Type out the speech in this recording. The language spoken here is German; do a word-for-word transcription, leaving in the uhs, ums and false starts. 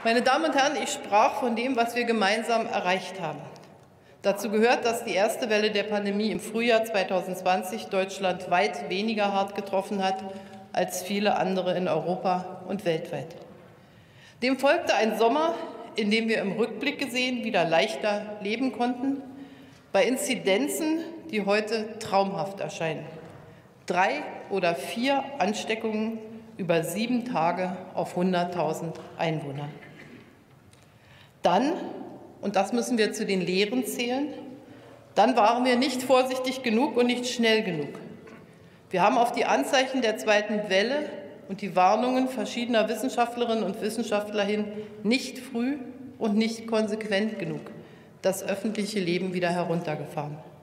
Meine Damen und Herren, ich sprach von dem, was wir gemeinsam erreicht haben. Dazu gehört, dass die erste Welle der Pandemie im Frühjahr zweitausendzwanzig Deutschland weit weniger hart getroffen hat als viele andere in Europa und weltweit. Dem folgte ein Sommer, in dem wir im Rückblick gesehen wieder leichter leben konnten, bei Inzidenzen, die heute traumhaft erscheinen. Drei oder vier Ansteckungen über sieben Tage auf hunderttausend Einwohner. Dann, und das müssen wir zu den Lehren zählen, dann waren wir nicht vorsichtig genug und nicht schnell genug. Wir haben auf die Anzeichen der zweiten Welle und die Warnungen verschiedener Wissenschaftlerinnen und Wissenschaftler hin nicht früh und nicht konsequent genug das öffentliche Leben wieder heruntergefahren.